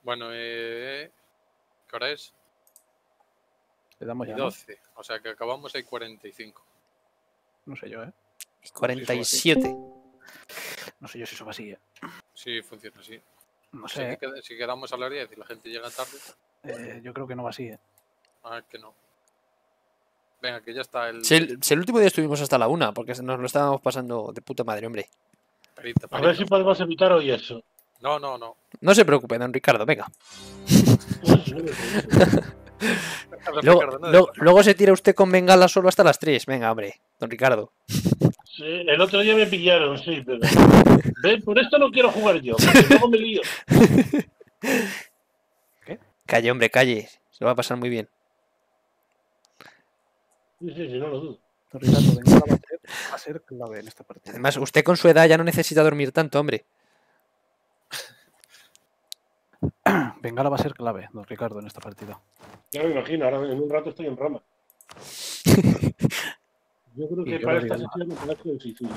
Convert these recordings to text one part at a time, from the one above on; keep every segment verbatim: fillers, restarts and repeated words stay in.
Bueno, eh... ¿qué hora es? Le damos Y ya, ¿no? doce. O sea que acabamos ahí cuarenta y cinco. No sé yo, ¿eh? cuarenta y siete. No sé yo si eso va así, ¿eh? Sí, funciona así. No O sea sé, que queda- si quedamos a las diez y la gente llega tarde, eh, yo creo que no va así, ¿eh? a ver que no. Venga, que ya está el... Si el, si el último día estuvimos hasta la una, porque nos lo estábamos pasando de puta madre, hombre. Perita, A ver perita. si podemos evitar hoy eso. No, no, no. No se preocupe, don Ricardo, venga. Uy, uy, uy. Luego, Ricardo, no luego- des- luego se tira usted con bengala solo hasta las tres. Venga, hombre, don Ricardo. Sí, el otro día me pillaron, sí, pero... ¿Ves? Por esto no quiero jugar yo, porque luego me lío. Calle, hombre, calle. Se lo va a pasar muy bien. Sí, sí, sí, no lo dudo. Don Ricardo, Bengala va a ser, va a ser clave en esta partida. Además, usted con su edad ya no necesita dormir tanto, hombre. Bengala va a ser clave, don Ricardo, en esta partida. Ya me imagino, ahora en un rato estoy en Roma. Yo creo Y que yo para no esta digo sesión me parece el suicidio.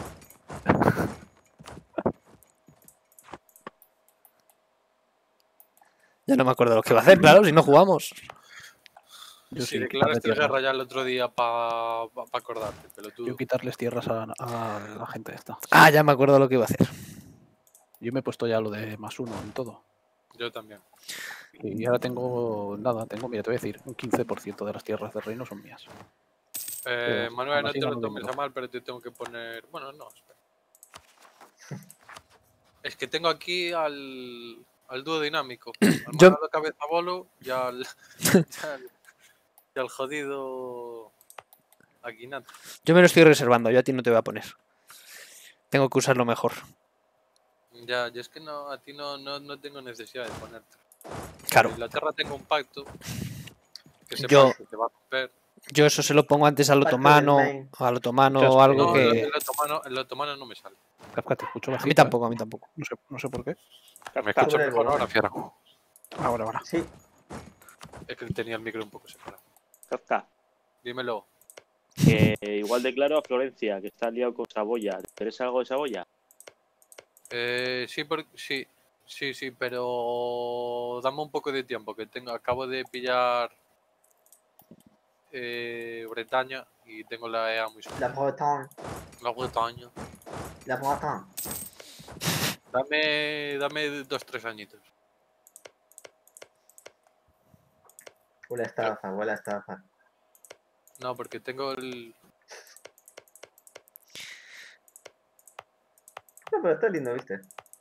Ya no me acuerdo lo que va a hacer, claro, si no jugamos. Yo Si sí, declaraste quitarle guerra tierras. ya el otro día para pa, pa acordarte, pelotudo. Yo quitarles tierras a, a la gente esta. Ah, ya me acuerdo lo que iba a hacer. Yo me he puesto ya lo de más uno en todo. Yo también. Y ahora tengo, nada, tengo, mira, te voy a decir, un quince por ciento de las tierras del reino son mías. Eh, Pero, Manuel, aún no así te no lo lo tomes tengo. a mal, pero te tengo que poner... Bueno, no, espera. Es que tengo aquí al, al dúo dinámico. Al Yo- Manolo Cabeza Bolo y al, y al, y al jodido Aguinato. Yo me lo estoy reservando, yo a ti no te voy a poner. Tengo que usarlo mejor. Ya, yo es que no, a ti no, no, no tengo necesidad de ponerte. Claro, En Inglaterra tengo un pacto que ese Yo- pacto te va a romper. yo eso se lo pongo antes al Pacto otomano, del al otomano Muchas o algo No, que- que... el otomano, el otomano no me sale. Kafka, te escucho A bajito. mí tampoco, a mí tampoco. No sé, no sé por qué. Me escuchas Sube el mejor volumen. ahora, fiera. Ahora, ahora. Sí, Es que tenía el micro un poco separado. Kafka, Dímelo. que igual declaro a Florencia que está liado con Saboya. ¿Te interesa algo de Saboya? Eh, sí, por- sí, sí, sí, pero dame un poco de tiempo, que tengo, acabo de pillar eh, Bretaña y tengo la E A muy la sola. Bretagne, La Bretaña. la Bretagne. Dame, dame dos, tres añitos. Huele a estafa, huele a estafa. No, porque tengo el... No, pero está lindo, ¿viste?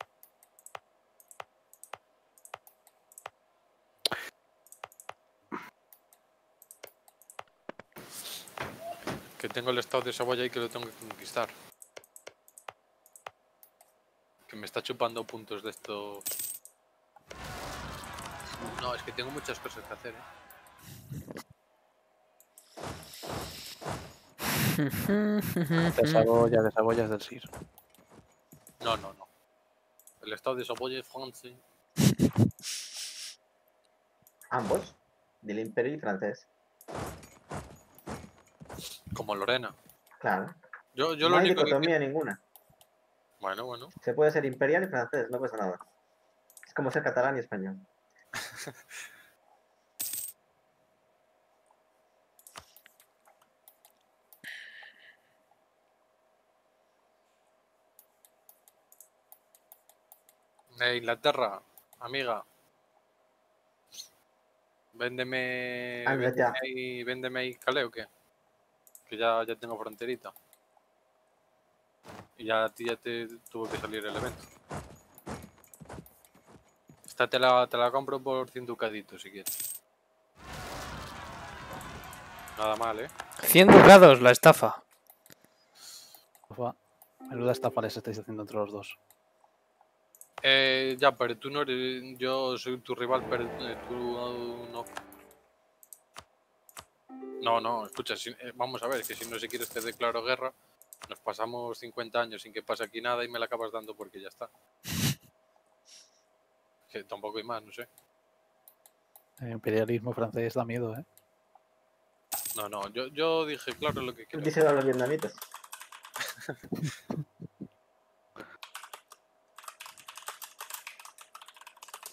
que tengo el estado de Saboya y que lo tengo que conquistar. Que me está chupando puntos de esto. No, es que tengo muchas cosas que hacer, ¿eh? De Saboya, de Saboya es del S I R. No, no, no. El estado de Saboya es francés. Ambos, del Imperio y francés. Como Lorena. Claro. Yo, yo No lo hay único que... dicotomía ninguna. Bueno, bueno. Se puede ser imperial y francés, no pasa nada. Es como ser catalán y español. Eh, Inglaterra, amiga. Véndeme. Ah, Véndeme ya. ahí, véndeme ahí Calais o qué. Que ya, ya tengo fronterita. Y ya a ti ya te tuvo que salir el evento. Esta te la, te la compro por cien ducaditos si quieres. Nada mal, ¿eh? cien ducados la estafa. Estafa. Menuda estafa les estáis haciendo entre los dos. Eh, ya, pero tú no eres... Yo soy tu rival, pero eh, tú no... No, no, escucha, si- eh, vamos a ver, que si no se quieres te declaro guerra, nos pasamos cincuenta años sin que pase aquí nada y me la acabas dando porque ya está. Que tampoco hay más, no sé. El imperialismo francés da miedo, ¿eh? No, no, yo, yo dije claro lo que quiero. Díselo a los vietnamitas.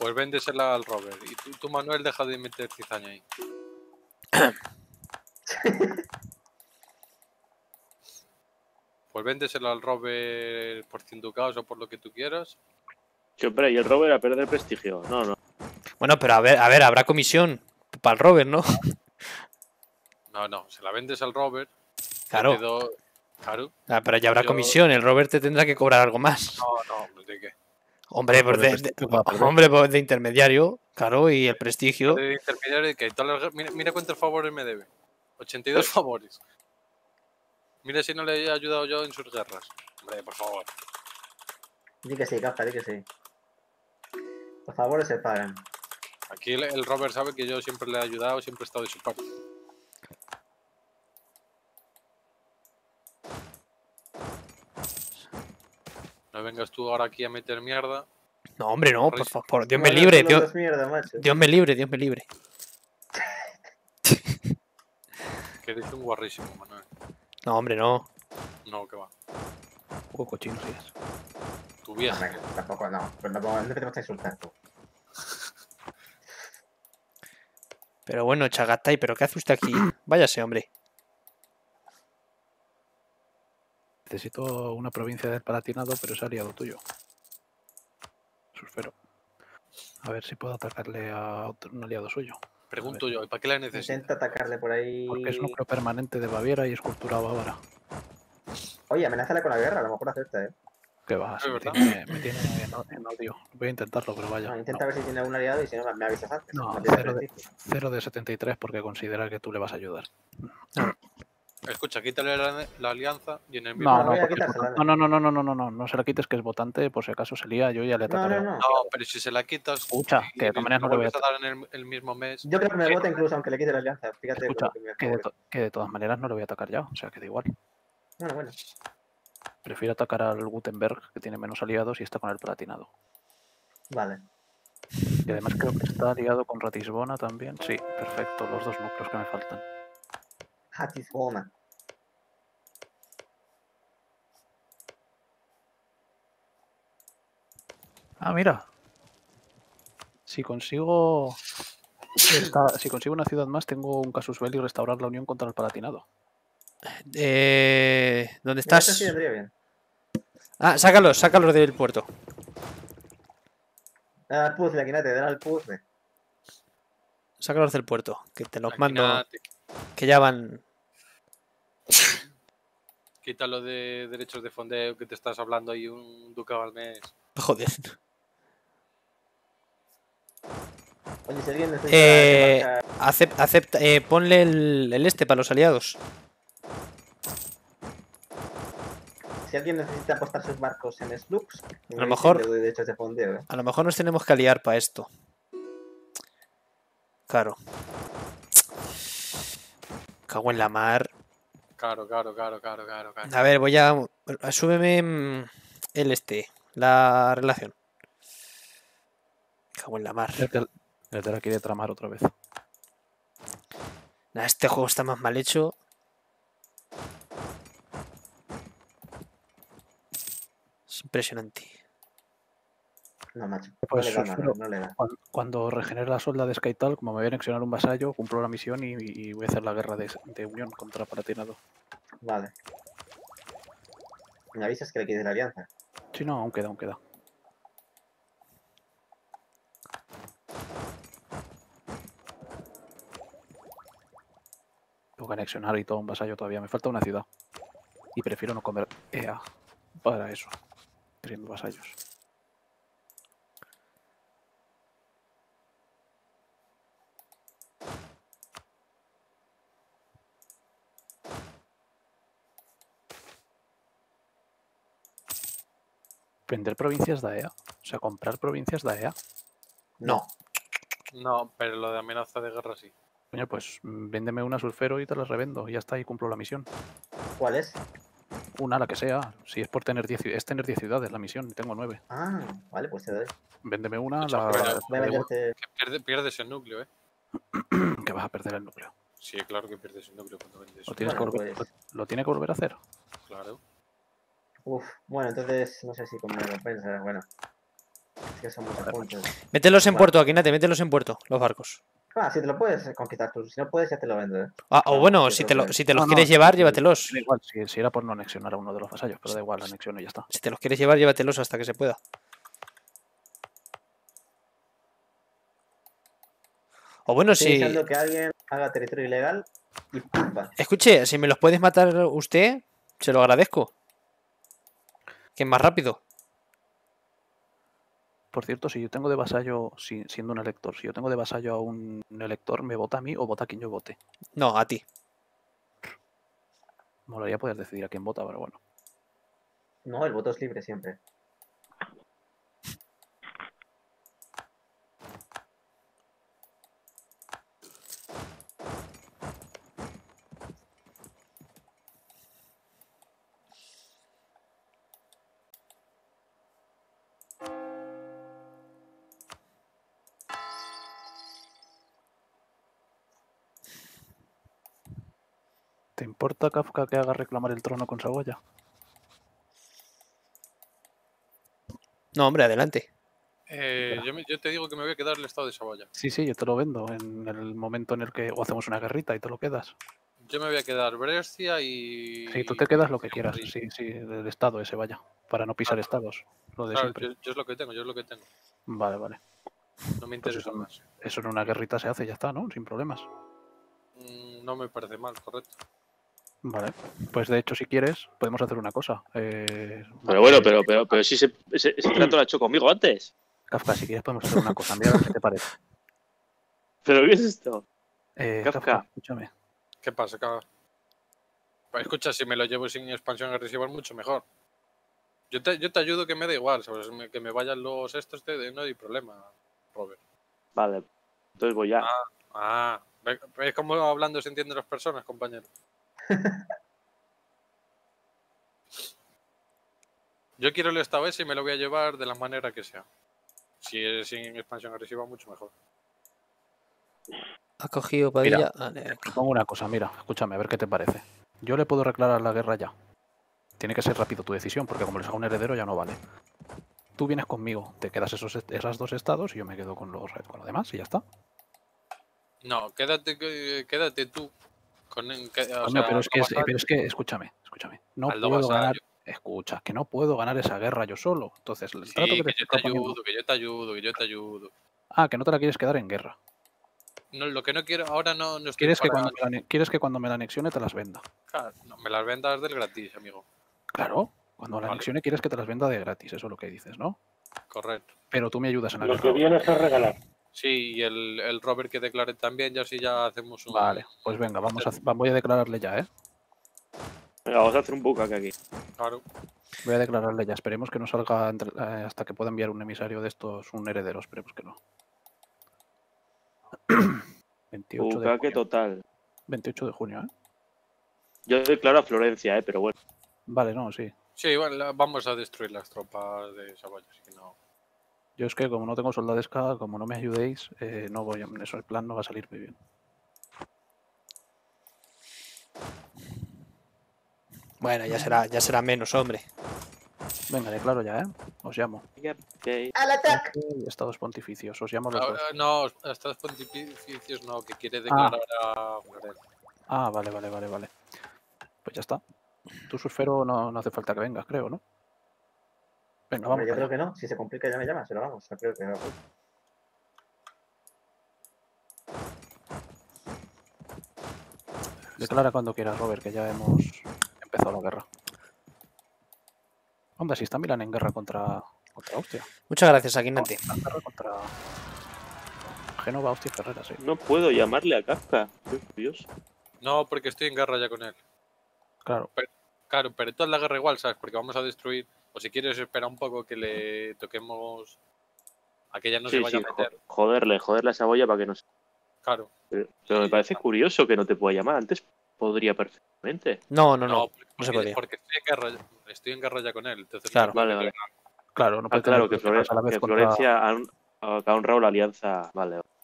Pues véndesela al Robert. Y tú, tú, Manuel, deja de meter cizaña ahí. Pues véndesela al Robert por cien ducados o por lo que tú quieras. Que hombre, y el Robert a perder prestigio. No, no. Bueno, pero a ver, a ver, habrá comisión para el Robert, ¿no? No, no, se la vendes al Robert. Claro. Te do... Claro. Ah, pero ya habrá Yo- comisión, el Robert te tendrá que cobrar algo más. No, no, ¿de qué? Hombre, Por pues el de, de- prestigio que va a perder. hombre, pues de intermediario, claro, y el prestigio. De intermediario que todas las- mira, mira cuántos favores me debe. ochenta y dos favores. Mira si no le he ayudado yo en sus guerras. Hombre, por favor. Di que sí, Kafka, di que sí. Los favores se pagan. Aquí el, el Robert sabe que yo siempre le he ayudado, siempre he estado de su parte. No vengas tú ahora aquí a meter mierda. No, hombre, no, por Risa. favor, Dios No, me no, libre, solo Dios, dos mierda, macho. Dios me libre, Dios me libre. Que eres un guarrísimo, Manuel. No, hombre, no. No, que va. Un poco cochino, sí es. Tu vieja. Hombre, tampoco, no. Pero no, no te vas a insultar tú. Pero bueno, Chagatai, ¿pero qué hace usted aquí? Váyase, hombre. Necesito una provincia del Palatinado, pero es aliado tuyo. Surfero. A ver si puedo atacarle a otro, un aliado suyo. Pregunto yo, ¿y para qué la necesitas? Intenta atacarle por ahí. Porque es núcleo permanente de Baviera y es cultura bávara. Oye, amenázale con la guerra, a lo mejor acepta, eh. Que va, Es si me verdad. tiene, me tiene en, en odio. Voy a intentarlo, pero vaya. No, intenta no. ver si tiene algún aliado y si no, me avisas antes. No, tiene cero de, prestigio. cero de setenta y tres porque considera que tú le vas a ayudar. Escucha, quítale la, la alianza y en el mismo... No, no no, voy a porque- quitársela, no, no, no, no, no, no, no, no, no se la quites que es votante, por si acaso se lía, yo ya le No, atacaré. no, no. No, pero si se la quitas... Escucha, y que de todas maneras lo no le voy a vuelves a dar en el, el mismo mes... Yo creo que me Sí. vota incluso aunque le quite la alianza. Fíjate Escucha, con lo que me que de, favorece. to- que de todas maneras no le voy a atacar ya, o sea que da igual. Bueno, bueno. Prefiero atacar al Gutenberg, que tiene menos aliados y está con el Palatinado. Vale. Y además creo que está aliado con Ratisbona también. Sí, perfecto, los dos núcleos que me faltan. Hatisbona. Ah, mira. Si consigo... esta- si consigo una ciudad más, tengo un casus belli y restaurar la unión contra el Palatinado. Eh, ¿Dónde Mira, estás? eso sí vendría bien. Ah, sácalos, sácalos del puerto. Dale al puzzle, Aquinate, dale al puzzle. Sácalos del puerto, que te los mando, Imagínate, que ya van. quítalo de derechos de fondeo que te estás hablando ahí un ducado al mes. Joder. Oye, si alguien necesita Eh, que marca- Acep- acepta, eh, ponle el, el este para los aliados. si alguien necesita apostar sus barcos en Slux, A lo mejor- le doy derechos de fondeo, eh. A lo mejor nos tenemos que aliar para esto. Claro. Cago en la mar. Claro, claro, claro, claro, claro, claro. A ver, voy a. Súbeme mm, el este, la relación. Cago en la mar. Desde, desde la quiere tramar otra vez. Nah, este juego está más mal hecho. Es impresionante. No, macho. Pues, no le da nada, pero- no le da. Cuando, cuando regenere la solda de Skytal, como me voy a anexionar un vasallo, cumplo la misión y, y voy a hacer la guerra de, de unión contra Palatinado. Vale. Me avisas que le quites la alianza. Sí, no, aún queda, aún queda. Tengo que anexionar y todo un vasallo todavía. Me falta una ciudad. Y prefiero no comer E A para eso. Teniendo vasallos. Vender provincias da E A. O sea, comprar provincias da E A. No. No, pero lo de amenaza de guerra sí. Coño, pues mm, véndeme una sulfero y te las revendo. Y ya está, y cumplo la misión. ¿Cuál es? Una, la que sea. Si es por tener diez, ci- es tener diez ciudades la misión, y tengo nueve. Ah, vale, pues te doy. Véndeme una, Escucha, la, pero- Voy a la- venderte. Que pierde, pierdes el núcleo, ¿eh? que vas a perder el núcleo. Sí, claro que pierdes el núcleo cuando vendes. Lo, tienes Bueno, que volver, pues- lo, lo tiene que volver a hacer. Claro. Uf, bueno, entonces no sé si como me compensa. Bueno, Es que son muchos puntos. Mételos en Bueno. puerto, Aquinate, mételos en puerto, los barcos. Ah, si te lo puedes conquistar tú. Si no puedes, ya te lo vendo, ¿eh? Ah, o Vamos, bueno, yo si creo te, lo- que- si te los No, no, quieres sí, llevar, sí, llévatelos. Da igual, si, si era por no anexionar a uno de los vasallos, pero da igual, la anexiono y ya está. Si te los quieres llevar, llévatelos hasta que se pueda. O bueno, Estoy si... deseando que alguien haga territorio ilegal y pumba. Escuche, si me los puedes matar usted, se lo agradezco. Que es más rápido. Por cierto, si yo tengo de vasallo, si, siendo un elector, si yo tengo de vasallo a un elector, ¿me vota a mí o vota a quien yo vote? No, a ti. Molaría poder decidir a quién vota, pero bueno. No, el voto es libre siempre. ¿Te importa, Kafka, que haga reclamar el trono con Saboya? No, hombre, adelante. Eh, yo, me- yo te digo que me voy a quedar el estado de Saboya. Sí, sí, yo te lo vendo en el momento en el que o hacemos una guerrita y te lo quedas. Yo me voy a quedar Brescia y... Sí, tú te quedas lo que quieras, y- sí, sí, del estado ese, vaya, para no pisar Claro. estados, lo de Claro, siempre. yo, yo es lo que tengo, yo es lo que tengo. Vale, vale. No me Pues interesa eso, más. eso en una guerrita se hace y ya está, ¿no? Sin problemas. Mm, No me parece mal, correcto. Vale, pues de hecho, si quieres, podemos hacer una cosa. Eh, Pero bueno, eh, pero, pero, pero si ese, ese, ese trato lo ha hecho conmigo antes. Kafka, si quieres, podemos hacer una cosa. Mira a ver qué te parece. ¿Pero qué es esto? Eh, Kafka. Kafka, escúchame. ¿Qué pasa, cabrón? Pues escucha, si me lo llevo sin expansión agresiva es mucho mejor. Yo te, yo te ayudo, que me da igual, ¿sabes? Me- Que me vayan los estos, te, no hay problema, Robert. Vale, entonces voy ya. Ah, ve- ¿ves cómo hablando se entienden las personas, compañero? Yo quiero el estado ese y me lo voy a llevar de la manera que sea. Si es sin expansión agresiva, mucho mejor. Ha cogido Padilla. Vale. Propongo una cosa, mira, escúchame, a ver qué te parece. Yo le puedo declarar la guerra ya. Tiene que ser rápido tu decisión, porque como les hago un heredero ya no vale. Tú vienes conmigo, te quedas esos, esos dos estados y yo me quedo con los con lo demás y ya está. No, quédate, que- quédate tú. Con, que- o Coño, sea, pero es que, no es- vasallo, pero es que, escúchame, escúchame. No Aldo puedo vasallo. ganar. Escucha, que no puedo ganar esa guerra yo solo. Entonces, el Sí, trato que que te yo estoy te proponiendo. ayudo, que yo te ayudo, que yo te ayudo. Ah, que no te la quieres quedar en guerra. No, lo que no quiero, ahora no, no estoy ¿Quieres que, para- cuando me la, ane- ¿Quieres que cuando me la anexione te las venda? Claro, no, me las vendas del gratis, amigo. Claro, cuando la Vale. anexione quieres que te las venda de gratis, eso es lo que dices, ¿no? Correcto. Pero tú me ayudas en la Lo guerra. que viene es a regalar. Sí, y el, el Robert que declare también, ya así ya hacemos un... Vale, pues venga, vamos a, va- voy a declararle ya, ¿eh? Venga, vamos a hacer un bucaque aquí. Claro. Voy a declararle ya. Esperemos que no salga entre- eh, hasta que pueda enviar un emisario de estos, un heredero. Esperemos que no. veintiocho de Bucaque junio. total. veintiocho de junio, ¿eh? Yo declaro a Florencia, eh, pero bueno. Vale, no, sí. Sí, bueno, la- vamos a destruir las tropas de Saboya, así que no... Yo es que como no tengo soldadesca, como no me ayudéis, eh, no voy, a- eso el plan no va a salir muy bien. Bueno, ya será, ya será menos, hombre. Venga, declaro ya, ¿eh? Os llamo. Ok. ¡Al ataque! Estados pontificios, os llamo los Ah, dos. ah, no, estos pontificios no, que quiere declarar a Florencia. Ah, vale, vale, vale, vale. Pues ya está. Tu surfero no, no hace falta que vengas, creo, ¿no? Venga, vamos. Hombre, yo allá. creo que no. Si se complica ya me llamas, pero vamos. No creo que no. Declara cuando quieras, Robert, que ya hemos empezado la guerra. Onda, si está Milán en guerra contra, contra Austria. Muchas gracias, Aquinante. Está en guerra contra Génova, Austria y Ferrera, sí. No puedo llamarle a Kafka. Qué curioso. No, porque estoy en guerra ya con él. Claro. Claro, pero toda la guerra igual, ¿sabes? Porque vamos a destruir... O si quieres, espera un poco que le toquemos... A que ya no se Sí, vaya sí, a jo- meter. joderle, joderle a Saboya para que no se... Claro. Pero, pero me parece curioso que no te pueda llamar. Antes podría perfectamente. No, no, No, no. porque, no se podía. porque estoy en guerra, estoy en guerra ya con él. Entonces Claro. no puedo Vale, vale. declarar. Claro, no Ah, puede claro, tener que, problemas Flore- a la vez que contra- Florencia ha, ha- ha honrado la alianza. Vale, vale.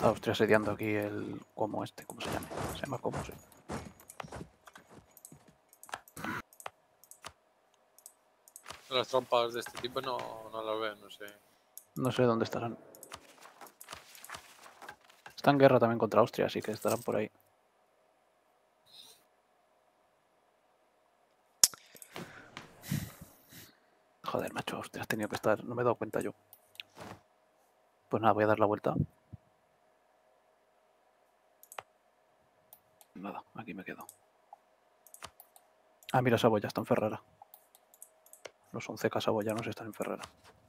Está Austria asediando aquí el Como este, ¿cómo se llama? Se llama Como, sí. Las trompas de este tipo no, no las veo, no sé. No sé dónde estarán. Está en guerra también contra Austria, así que estarán por ahí. Joder, macho, Austria, has tenido que estar. No me he dado cuenta yo. Pues nada, voy a dar la vuelta. Nada, aquí me quedo. Ah, mira, Saboya está en Ferrara. Los once K saboyanos están en Ferrara.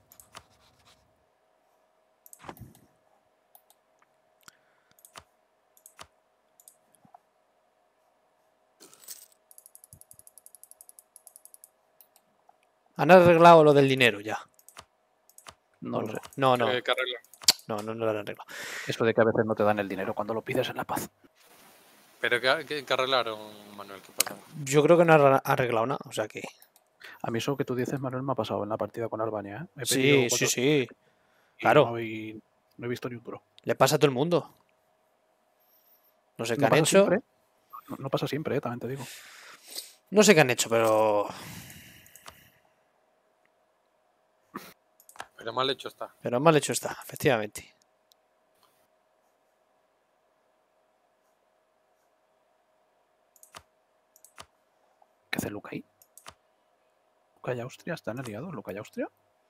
¿Han arreglado lo del dinero ya? No ¿O lo no? sé. No, no, ¿Qué, qué arregla? no, no, no lo han arreglado. Eso de que a veces no te dan el dinero cuando lo pides en la paz. ¿Pero qué, qué- qué arreglaron, Manuel? ¿Qué pasa? Yo creo que no han arreglado nada, o sea que... A mí eso que tú dices, Manuel, me ha pasado en la partida con Albania. ¿eh? He Sí, pedido sí, cuatro sí. y Claro, no, he, no he visto ni un duro. le pasa a todo el mundo. No sé qué No han pasa hecho. siempre. No, no pasa siempre, ¿eh? También te digo. No sé qué han hecho, pero... Pero mal hecho está. Pero mal hecho está, efectivamente. ¿Qué hace Luca ahí? ¿Luca y Austria están aliados? ¿Luca y Austria?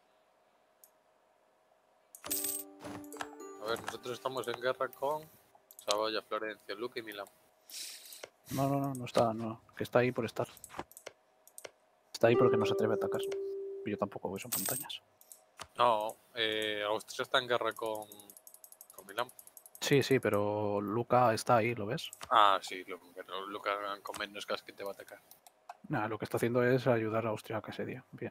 A ver, nosotros estamos en guerra con Saboya, Florencia, Luca y Milán. No, no, no, no está. No, que está ahí por estar. Está ahí porque no se atreve a atacar. Yo tampoco voy, son montañas. No, eh, Austria está en guerra con, con Milán. Sí, sí, pero Luca está ahí, ¿lo ves? Ah, sí, lo, pero Luca con menos gas que te va a atacar. Nada, lo que está haciendo es ayudar a Austria a que se día. Bien.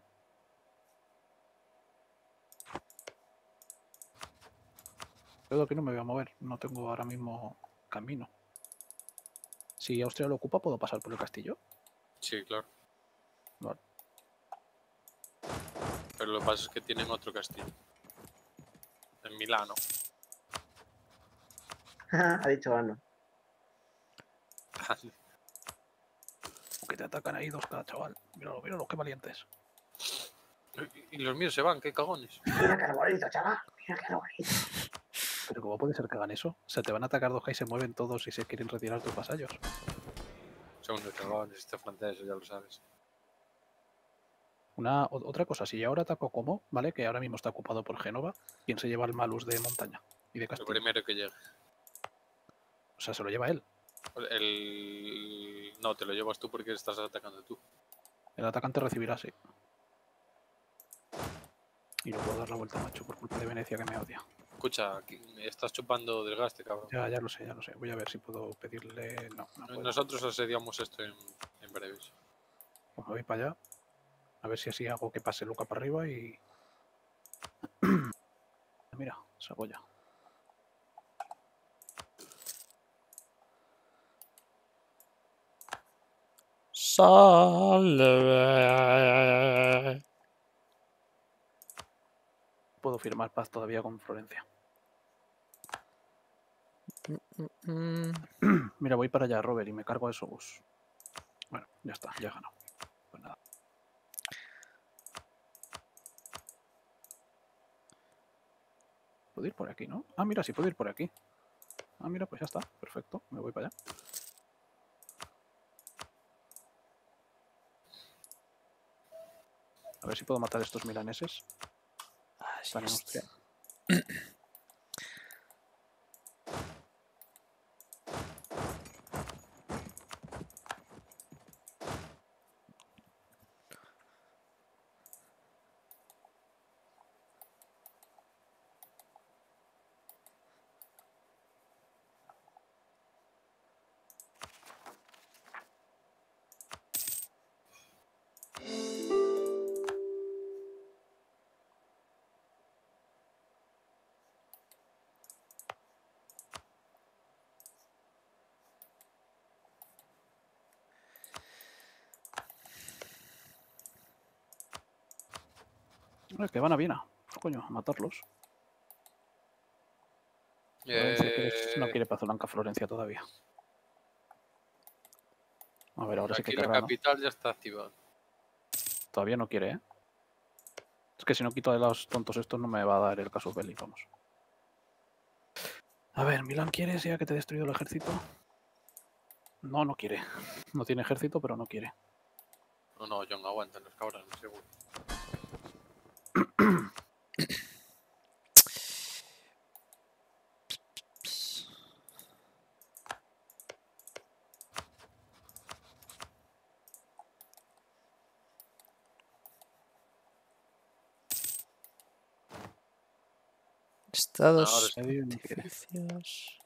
Pero que no me voy a mover. No tengo ahora mismo camino. Si Austria lo ocupa, ¿puedo pasar por el castillo? Sí, claro. Vale. Pero lo que pasa es que tienen otro castillo. En Milano. Ha dicho Arno. Que te atacan ahí dos K, chaval. Míralo, míralo, qué valientes. Y los míos se van, qué cagones. Mira qué bonito, chaval. Mira qué bonito. Pero ¿cómo puede ser que hagan eso? O sea, te van a atacar dos K y se mueven todos y se quieren retirar tus vasallos. Son unos cagones, este francés, ya lo sabes. Una, o- otra cosa, si yo ahora ataco como, ¿vale? Que ahora mismo está ocupado por Génova, ¿quién se lleva el malus de montaña y de Lo castillo? primero que llegue. O sea, se lo lleva él. El... No, te lo llevas tú porque estás atacando tú. El atacante recibirá, sí. Y no puedo dar la vuelta, macho, por culpa de Venecia que me odia. Escucha, aquí me estás chupando desgaste, cabrón. Ya, ya lo sé, ya lo sé. Voy a ver si puedo pedirle... No, no puedo. Nosotros asediamos esto en, en breves. Pues me voy para allá. A ver si así hago que pase Luca para arriba y... Mira, Saboya. Sale. Puedo firmar paz todavía con Florencia. Mm, Mira, voy para allá, Robert, y me cargo a esos... Bueno, ya está, ya he ganado. Pues nada. Puedo ir por aquí, ¿no? Ah, mira, sí puedo ir por aquí. Ah, mira, pues ya está. Perfecto, me voy para allá. A ver si puedo matar a estos milaneses. así Están en es. Austria. Es que van a Viena. Coño, a matarlos. Florencia, ¿quieres? No Eh, quiere Paz Blanca Florencia todavía. A ver, ahora sí que aquí la querrá, ¿no? capital ya está activada. Todavía no quiere, ¿eh? Es que si no quito de los tontos estos no me va a dar el casus belli, vamos. A ver, Milán, ¿quieres ya que te he destruido el ejército? No, no quiere. No tiene ejército, pero no quiere. No, no, John, aguantan los cabrones, seguro. Estados Ahora sí. Medio no quiere. pontificios.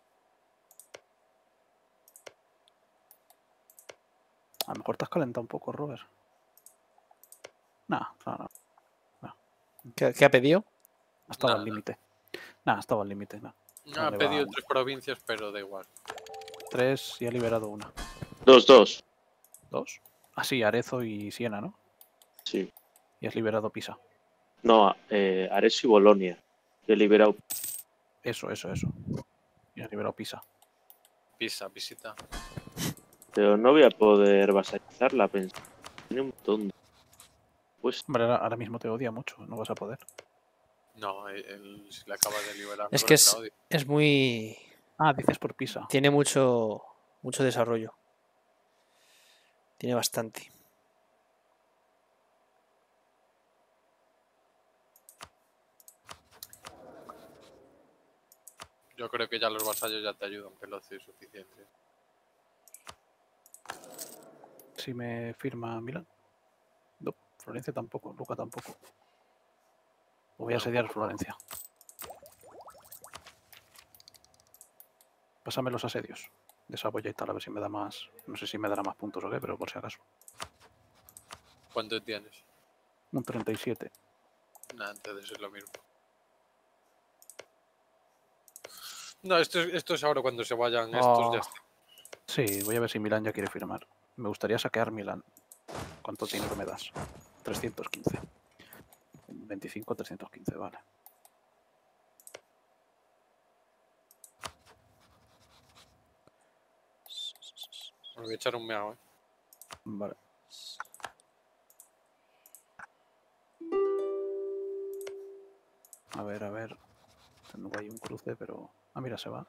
A lo mejor te has calentado un poco, Robert. Nah, no, no. ¿Qué, qué ha pedido? Ha estado al Nada. límite. Nah, ha estado al límite, nah. No, han le va pedido a- tres provincias, pero da igual. Tres y ha liberado una. Dos, dos. Dos. Ah, sí, Arezzo y Siena, ¿no? Sí. Y has liberado Pisa. No, eh, Arezzo y Bolonia. He liberado. Eso, eso, eso. Y has liberado Pisa. Pisa, visita. Pero no voy a poder vasalizarla. Pensé. Tiene un montón. Pues Hombre, ahora, ahora mismo te odia mucho, no vas a poder. No, él, él se le acaba de liberar. Es pero que la es, odio. es muy... Ah, dices por Pisa. Tiene mucho, mucho desarrollo. Tiene bastante. Yo creo que ya los vasallos ya te ayudan, Pelocio, es suficiente. Si me firma Milán. No, Florencia tampoco, Luca tampoco. Voy a Bueno, asediar un poco. Florencia. Pásame los asedios de Saboya y tal, a ver si me da más. No sé si me dará más puntos o qué, pero por si acaso. ¿Cuánto tienes? Un treinta y siete. Nada, entonces es lo mismo. No, esto es, esto es ahora cuando se vayan estos, Oh, ya está. Sí, voy a ver si Milán ya quiere firmar. Me gustaría saquear Milán. ¿Cuánto dinero me das? trescientos quince. veinticinco, trescientos quince, vale. Me voy a echar un meao, eh. Vale. A ver, a ver. Tengo ahí un cruce, pero... Ah, mira, se va.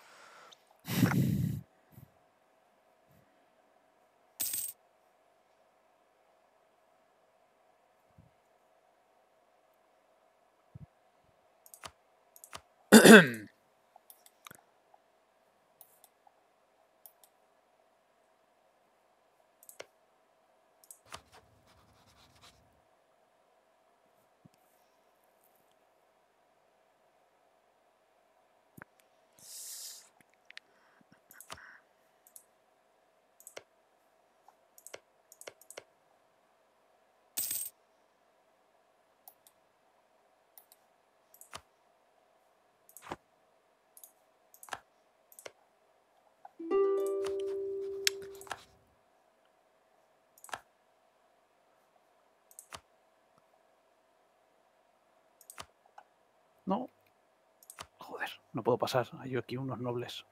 No. Joder, no puedo pasar. Hay aquí unos nobles.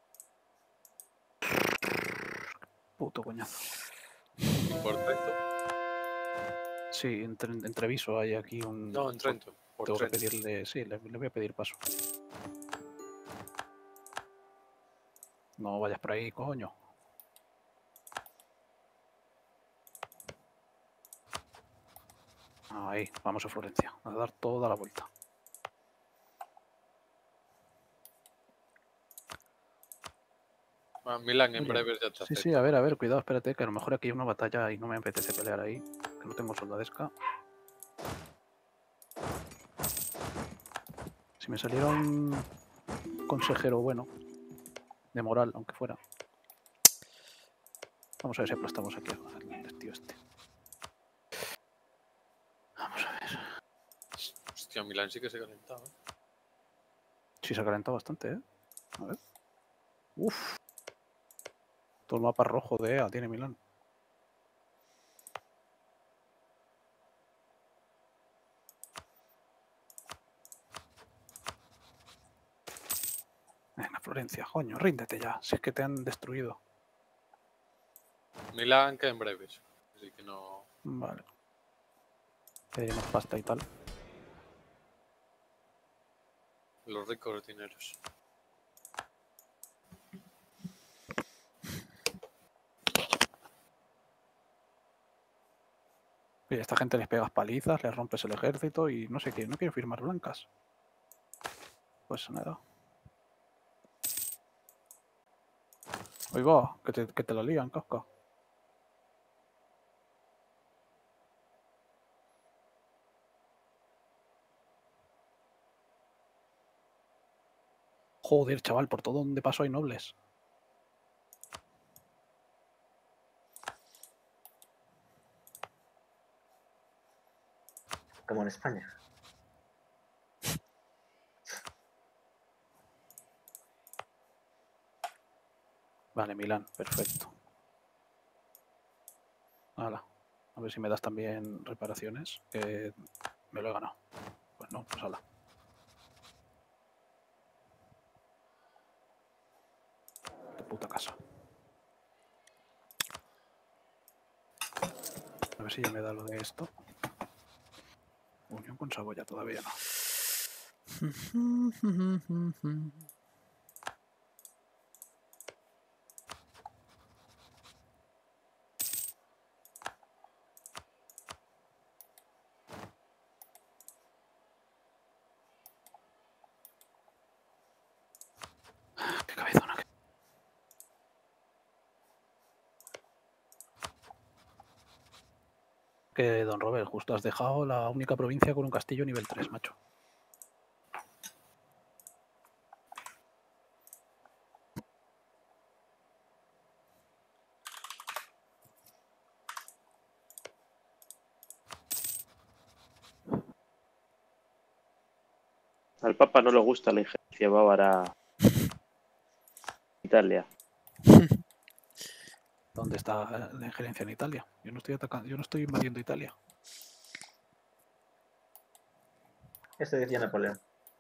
Puto coñazo. Por Trento. Sí, entre, entreviso hay aquí un... No, en Trento. Por Tengo Trento. que pedirle... Sí, le, le voy a pedir paso. No vayas por ahí, coño. Ahí, vamos a Florencia. A dar toda la vuelta. Ah, Milán en Oye, breve ya te Sí, acepta. sí, a ver, a ver, cuidado, espérate, que a lo mejor aquí hay una batalla y no me apetece pelear ahí. Que no tengo soldadesca. Si me saliera un consejero bueno, de moral, aunque fuera. Vamos a ver si aplastamos aquí al tío este. Vamos a ver. Hostia, Milán sí que se calentaba. ¿eh? Sí, se ha calentado bastante, ¿eh? A ver. Uf. Todo el mapa rojo de E A tiene Milán. Venga, Florencia, coño, ríndete ya. Si es que te han destruido. Milán que en breves. Así que no. Vale. Pediremos pasta y tal. Los ricos dineros. Y a esta gente les pegas palizas, les rompes el ejército y no sé qué. No quiero firmar blancas. Pues nada. Oiga, que te, que te la lían, Kafka. Joder, chaval, por todo donde paso hay nobles. Como en España. Vale, Milán, perfecto. Hala. A ver si me das también reparaciones, que me lo he ganado. Pues no, pues hala. De puta casa. A ver si ya me da lo de esto. Unión con Saboya todavía no. Qué cabezona. Que, don Robert, justo has dejado la única provincia con un castillo nivel tres, macho. Al Papa no le gusta la injerencia bávara en Italia. ¿Dónde está la injerencia en Italia? Yo no estoy atacando, yo no estoy invadiendo Italia. Eso decía Napoleón.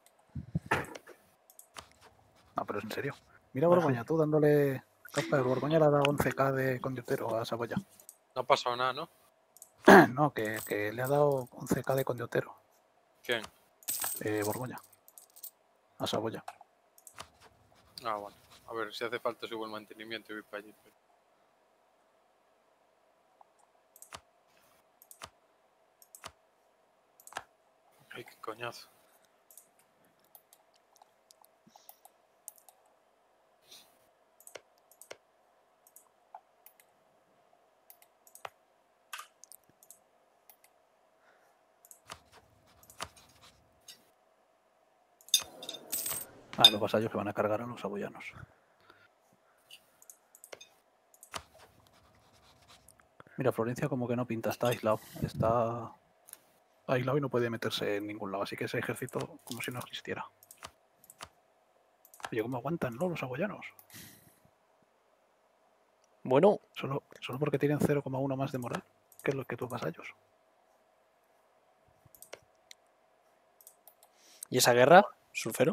No, pero es en serio. Mira Ajá. Borgoña, tú dándole... Capa de Borgoña le ha dado once K de condiotero a Saboya. No ha pasado nada, ¿no? No, que, que le ha dado once K de condiotero. ¿Quién? Eh, Borgoña. A Saboya. Ah, bueno. A ver, si hace falta su buen mantenimiento y voy para allí. Pero... Ay, qué coñazo. Ah, los vasallos que van a cargar a los saboyanos. Mira, Florencia como que no pinta, está aislado. Está aislado y no puede meterse en ningún lado, así que ese ejército como si no existiera. Oye, ¿cómo aguantan, no, los saboyanos? Bueno, Solo, solo porque tienen cero coma uno más de moral que lo que tus vasallos. ¿y esa guerra, Surfero?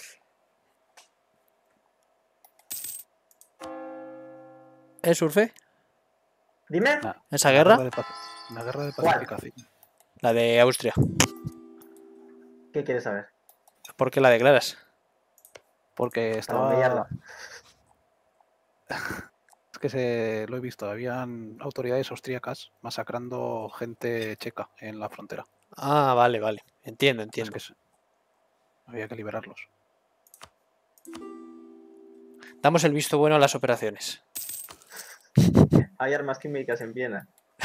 ¿Eh, Surfe? Dime. Nah, ¿Esa una guerra? de paz- una guerra de ¿Cuál? pacificación. La de Austria. ¿Qué quieres saber? ¿Por qué la declaras? Porque Para humillarla. estaba... Es que se, lo he visto, habían autoridades austríacas masacrando gente checa en la frontera. Ah, vale, vale. Entiendo, Es entiendo. que se- había que liberarlos. Damos el visto bueno a las operaciones. Hay armas químicas en Viena.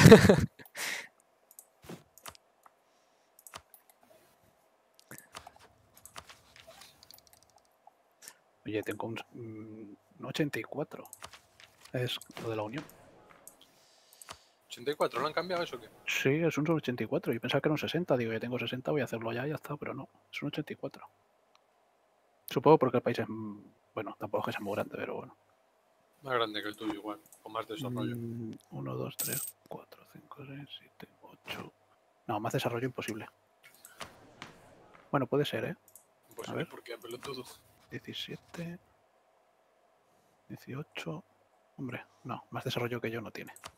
Oye, tengo un, mm, un ochenta y cuatro. Es lo de la Unión. ¿ochenta y cuatro lo han cambiado eso o qué? Sí, es un ochenta y cuatro. Yo pensaba que era un sesenta. Digo, ya tengo sesenta, voy a hacerlo ya y ya está, pero no. Es un ochenta y cuatro. Supongo porque el país es... mm, bueno, tampoco es que sea muy grande, pero bueno. Más grande que el tuyo igual, con más desarrollo. uno, dos, tres, cuatro, cinco, seis, siete, ocho... No, más desarrollo imposible. Bueno, puede ser, ¿eh? Pues a a ver. ¿por qué, pelotudo? diecisiete, dieciocho. Hombre, no, más desarrollo que yo no tiene.